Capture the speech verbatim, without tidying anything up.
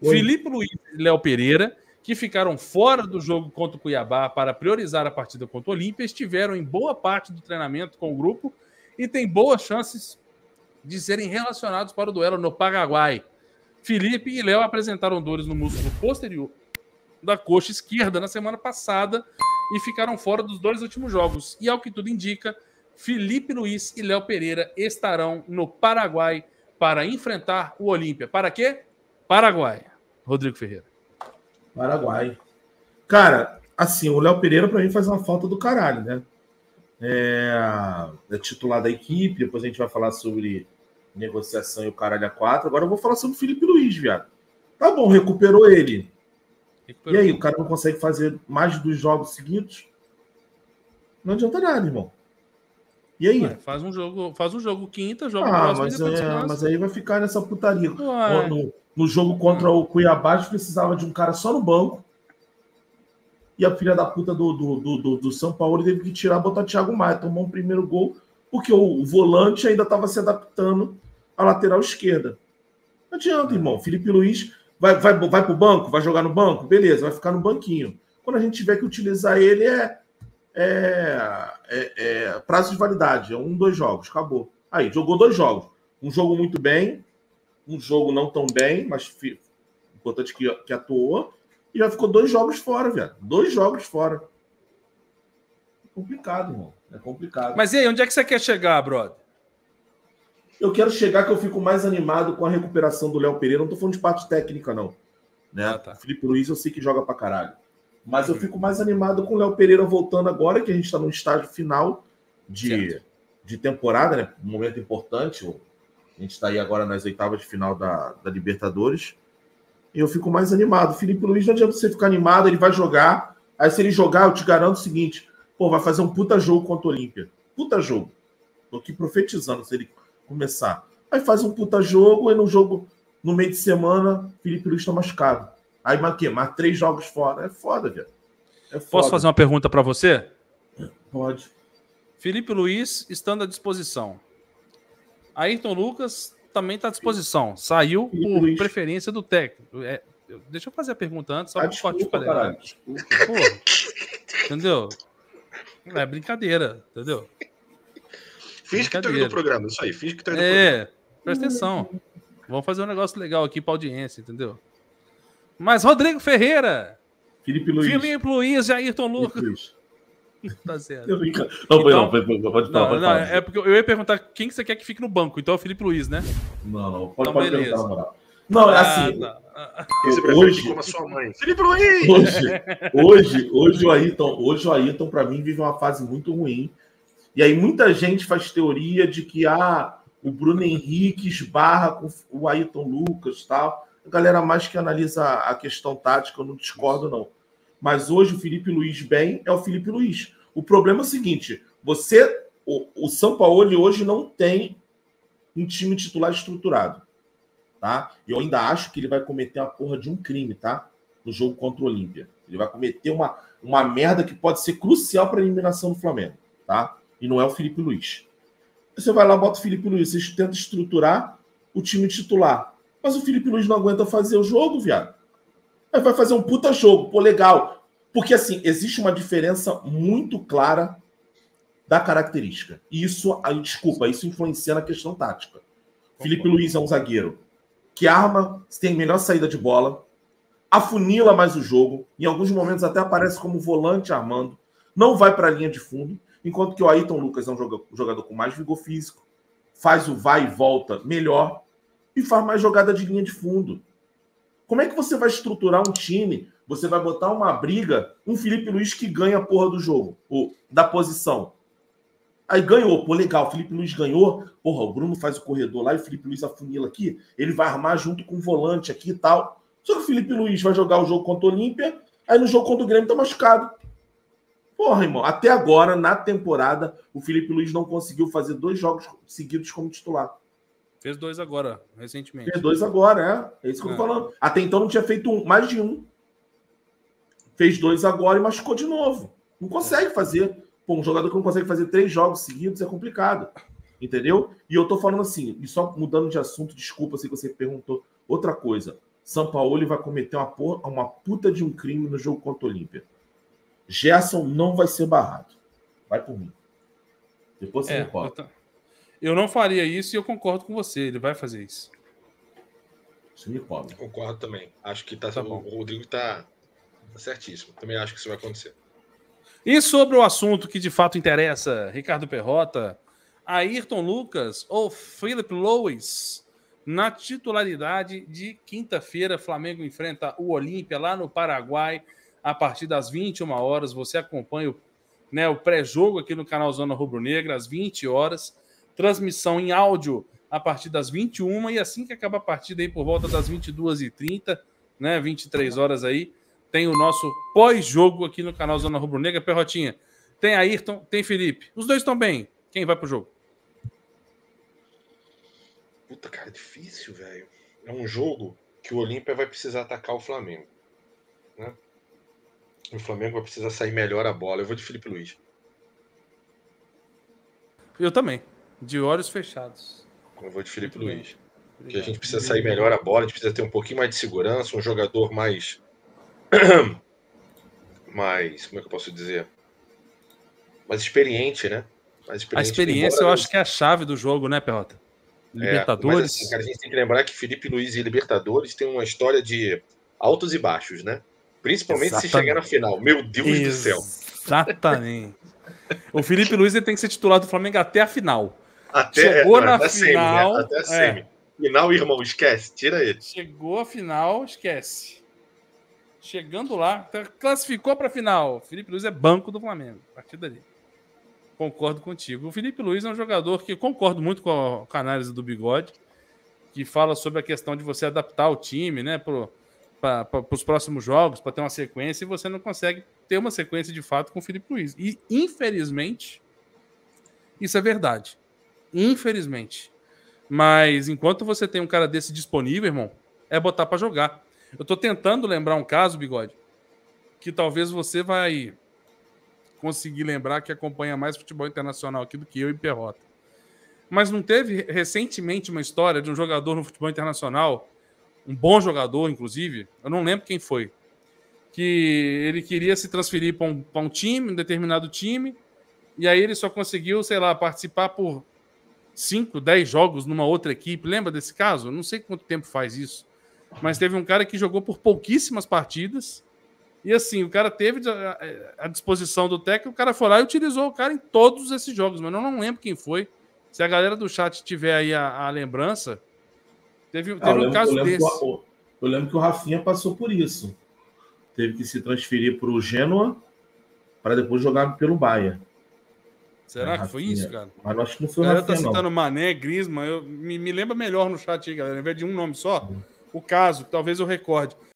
Oi. Felipe Luiz e Léo Pereira, que ficaram fora do jogo contra o Cuiabá para priorizar a partida contra o Olímpia, estiveram em boa parte do treinamento com o grupo e têm boas chances de serem relacionados para o duelo no Paraguai. Felipe e Léo apresentaram dores no músculo posterior da coxa esquerda na semana passada e ficaram fora dos dois últimos jogos. E, ao que tudo indica, Felipe Luiz e Léo Pereira estarão no Paraguai para enfrentar o Olímpia. Para quê? Paraguai. Rodrigo Ferreira. Paraguai. Cara, assim, o Léo Pereira pra mim faz uma falta do caralho, né? É, é titular da equipe, depois a gente vai falar sobre negociação e o caralho a quatro. Agora eu vou falar sobre o Felipe Luiz, viado. Tá bom, recuperou ele. Recuperou. E aí, o cara não consegue fazer mais dos jogos seguidos? Não adianta nada, irmão. E aí? Ué, faz um jogo, faz um jogo quinta, jogo ah, próximo mas, e depois é, mas aí vai ficar nessa putaria. Ué. No, no jogo contra o Cuiabá, a gente precisava de um cara só no banco. E a filha da puta do, do, do, do, do São Paulo teve que tirar, botar Thiago Maia, tomou um primeiro gol, porque o, o volante ainda estava se adaptando à lateral esquerda. Não adianta, irmão. Felipe Luiz vai, vai, vai pro banco, vai jogar no banco? Beleza, vai ficar no banquinho. Quando a gente tiver que utilizar ele, é, é, é, é prazo de validade. É um, dois jogos, acabou. Aí, jogou dois jogos. Um jogo muito bem, um jogo não tão bem, mas importante que, que atuou. E já ficou dois jogos fora, velho. Dois jogos fora. É complicado, irmão. É complicado. Mas e aí, onde é que você quer chegar, brother? Eu quero chegar que eu fico mais animado com a recuperação do Léo Pereira. Não tô falando de parte técnica, não. Né? Ah, tá. Felipe Luiz eu sei que joga pra caralho. Mas eu fico mais animado com o Léo Pereira voltando agora, que a gente tá no estágio final de, de temporada, né? Um momento importante. A gente tá aí agora nas oitavas de final da, da Libertadores. E eu fico mais animado. Felipe Luiz, não adianta você ficar animado, ele vai jogar. Aí, se ele jogar, eu te garanto o seguinte: pô, vai fazer um puta jogo contra o Olímpia. Puta jogo. Tô aqui profetizando se ele começar. Aí faz um puta jogo, e no jogo, no meio de semana, Felipe Luiz tá machucado. Aí, mas o quê? Mais três jogos fora. É foda, velho. É foda. Posso fazer uma pergunta para você? Pode. Felipe Luiz estando à disposição. Ayrton Lucas também está à disposição. Saiu Felipe por Luiz. preferência do técnico. É, eu- deixa eu fazer a pergunta antes, só Ah, para desculpa, ficar caralho. Desculpa. Porra. Entendeu? É brincadeira, entendeu? Finge que tá indo no programa, isso aí. Finge que tá indo no É, presta atenção. Vamos fazer um negócio legal aqui para audiência, entendeu? Mas Rodrigo Ferreira, Felipe Luiz. Felipe Luiz e Ayrton Felipe Lucas. Luiz. Tá certo. Eu brinco. Não, Então- não, pode, pode, pode falar. Não, Pode não, falar. é porque eu ia perguntar quem que você quer que fique no banco. Então é o Felipe Luiz, né? Não, não. Pode, Então, pode beleza. perguntar, na moral. Não, é Ah, assim. tá. Ah, Você prefere Hoje, que como a sua mãe. Felipe Luiz! hoje, hoje, hoje o Ayrton, hoje o Ayrton, para mim, vive uma fase muito ruim. E aí muita gente faz teoria de que ah, o Bruno Henrique esbarra com o Ayrton Lucas e tal. A galera mais que analisa a questão tática, eu não discordo, não. Mas hoje o Felipe Luiz bem é o Felipe Luiz. O problema é o seguinte: você, o, o São Paulo hoje não tem um time titular estruturado. Tá? Eu ainda acho que ele vai cometer a porra de um crime, tá? No jogo contra o Olímpia. Ele vai cometer uma, uma merda que pode ser crucial para a eliminação do Flamengo, tá? E não é o Felipe Luiz. Você vai lá, bota o Felipe Luiz, você tenta estruturar o time titular. Mas o Felipe Luiz não aguenta fazer o jogo, viado. Aí vai fazer um puta jogo, pô, legal. Porque, assim, existe uma diferença muito clara da característica. E isso, aí, desculpa, isso influencia na questão tática. Felipe Luiz é um zagueiro que arma, tem melhor saída de bola, afunila mais o jogo, em alguns momentos até aparece como volante armando, não vai para a linha de fundo, enquanto que o Ayrton Lucas é um jogador, um jogador com mais vigor físico, faz o vai e volta melhor e faz mais jogada de linha de fundo. Como é que você vai estruturar um time? Você vai botar uma briga, um Felipe Luiz que ganha a porra do jogo, ou da posição. Aí ganhou, pô, legal, o Felipe Luiz ganhou, porra, o Bruno faz o corredor lá e o Felipe Luiz afunila aqui, ele vai armar junto com o volante aqui e tal. Só que o Felipe Luiz vai jogar o jogo contra o Olímpia, aí no jogo contra o Grêmio tá machucado. Porra, irmão, até agora, na temporada, o Felipe Luiz não conseguiu fazer dois jogos seguidos como titular. fez dois agora, recentemente. Fez dois agora, é. É isso que eu tô É. falando. Até então não tinha feito um, mais de um. Fez dois agora e machucou de novo. Não consegue fazer. Pô, um jogador que não consegue fazer três jogos seguidos é complicado. Entendeu? E eu tô falando assim, e só mudando de assunto, desculpa se você perguntou outra coisa. Sampaoli vai cometer uma, porra, uma puta de um crime no jogo contra o Olímpia. Gerson não vai ser barrado. Vai por mim. Depois você É, me cobra. eu, eu não faria isso e eu concordo com você. Ele vai fazer isso. Você me cobra. Concordo também. Acho que tá, Tá o bom. Rodrigo tá, tá certíssimo. Também acho que isso vai acontecer. E sobre o assunto que de fato interessa, Ricardo Perrota, Ayrton Lucas ou Filipe Luís na titularidade de quinta-feira, Flamengo enfrenta o Olímpia lá no Paraguai a partir das vinte e uma horas. Você acompanha o, né, o pré-jogo aqui no canal Zona Rubro Negra às vinte horas, transmissão em áudio a partir das vinte e uma e assim que acaba a partida aí por volta das vinte e duas e trinta, né, vinte e três horas aí, tem o nosso pós-jogo aqui no canal Zona Rubro Negra. Perrotinha, tem Ayrton, tem Felipe. Os dois estão bem. Quem vai pro jogo? Puta, cara, difícil, velho. É um jogo que o Olímpia vai precisar atacar o Flamengo, né? O Flamengo vai precisar sair melhor a bola. Eu vou de Filipe Luís. Eu também. De olhos fechados. Eu vou de Filipe Muito Luís. bem. Porque a gente precisa sair melhor a bola, a gente precisa ter um pouquinho mais de segurança, um jogador mais... mais... Como é que eu posso dizer? Mais experiente, né? Mais experiente. A experiência Embora eu acho que é a chave do jogo, né, Perrota? Libertadores. É, mas assim, cara, a gente tem que lembrar que Filipe Luís e Libertadores tem uma história de altos e baixos, né? Principalmente Exatamente. se chegar na final. Meu Deus Ex- do céu. Exatamente. O Filipe Luís ele tem que ser titular do Flamengo até a final. Até, Chegou não, na até final. Semi, né? Até a semi. É. Final, irmão, esquece. Tira ele. Chegou a final, esquece. Chegando lá, classificou para a final. Filipe Luís é banco do Flamengo. A partir dali. Concordo contigo. O Filipe Luís é um jogador que concordo muito com a, com a análise do Bigode, que fala sobre a questão de você adaptar o time, né, para os próximos jogos, para ter uma sequência, e você não consegue ter uma sequência de fato com o Filipe Luís. E, infelizmente, isso é verdade. Infelizmente. Mas enquanto você tem um cara desse disponível, irmão, é botar para jogar. Eu tô tentando lembrar um caso, Bigode, que talvez você vai conseguir lembrar, que acompanha mais futebol internacional aqui do que eu e Perrota. Mas não teve recentemente uma história de um jogador no futebol internacional, um bom jogador, inclusive, eu não lembro quem foi, que ele queria se transferir para um, para um time, um determinado time, e aí ele só conseguiu, sei lá, participar por cinco, dez jogos numa outra equipe. Lembra desse caso? Eu não sei quanto tempo faz isso. Mas teve um cara que jogou por pouquíssimas partidas. E assim, o cara teve a disposição do técnico, o cara foi lá e utilizou o cara em todos esses jogos. Mas eu não lembro quem foi. Se a galera do chat tiver aí a, a lembrança, teve, teve ah, um lembro, caso eu desse. Que, eu lembro que o Rafinha passou por isso. Teve que se transferir para o Genoa para depois jogar pelo Bayern. Será é, que foi isso, cara? Mas acho que não foi o Rafinha, Rafinha, tá citando não. Mané, Griezmann. Eu, me, me lembra melhor no chat aí, galera. Ao invés de um nome só, uhum. o caso, talvez eu recorde.